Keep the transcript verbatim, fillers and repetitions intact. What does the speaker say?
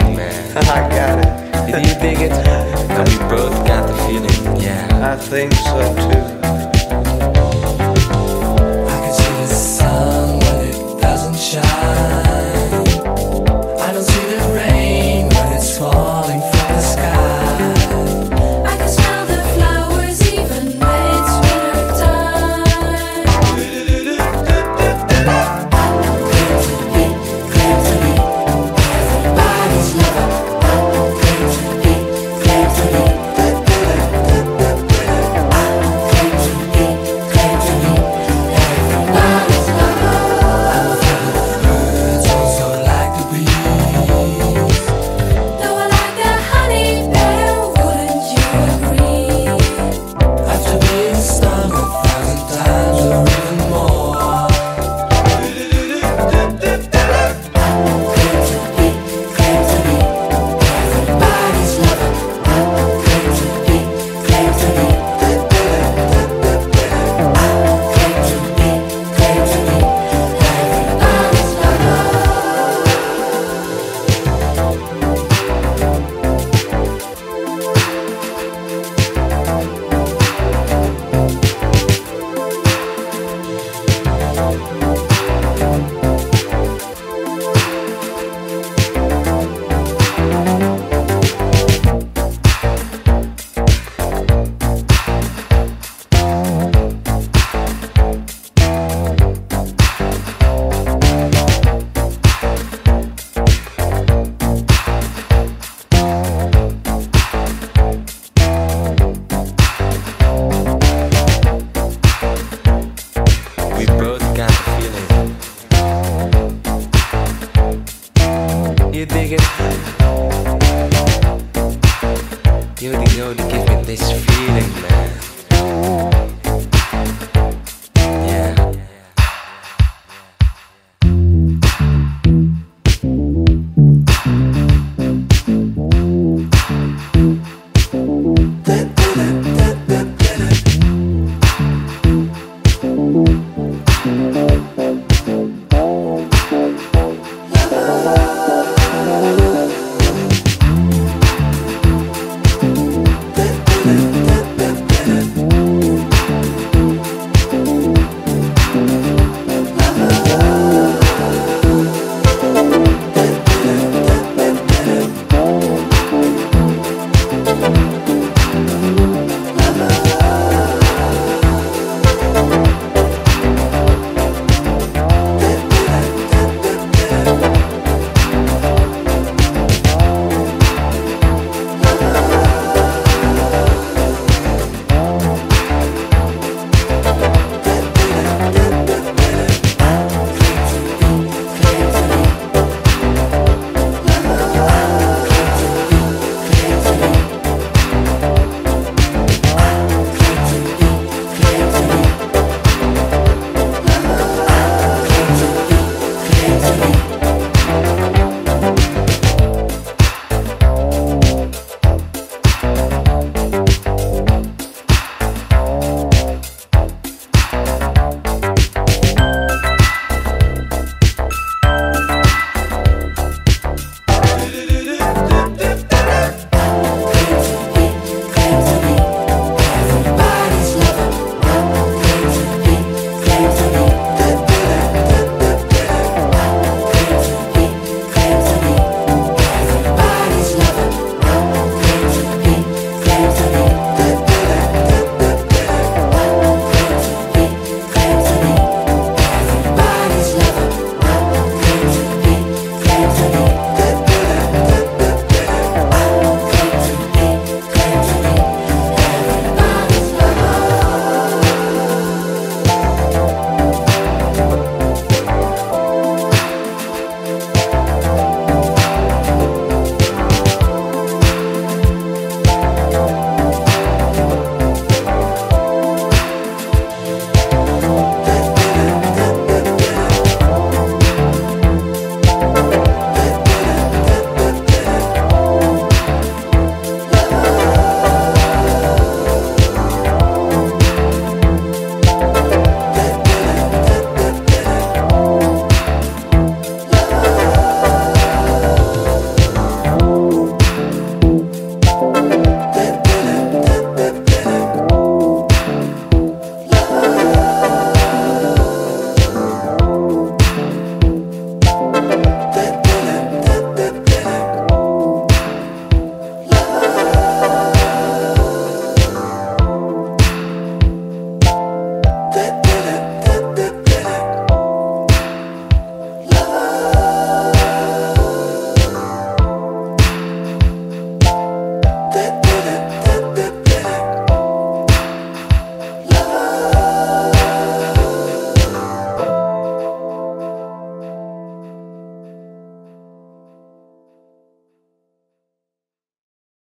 feeling, man. I got it. Did you dig it? And we both got the feeling, yeah. I think so too. I can see the sun when it doesn't shine. I don't see the rain when it's falling from the sky. I can smell the flowers even when it's winter time. Claim to be, claim to be everybody's lover. Claim to be, claim to be. Claim to be, claim to be everybody's lover. I'm a fan of the birds, also like the bees. Though I like the honey better, wouldn't you agree? After being stung a thousand times or even more. Claim to be, claim to be everybody's lover. Claim to be, claim to be. Claim to be, claim to be everybody's lover. We both got the feeling. You dig it? You're the only give me this feeling, man.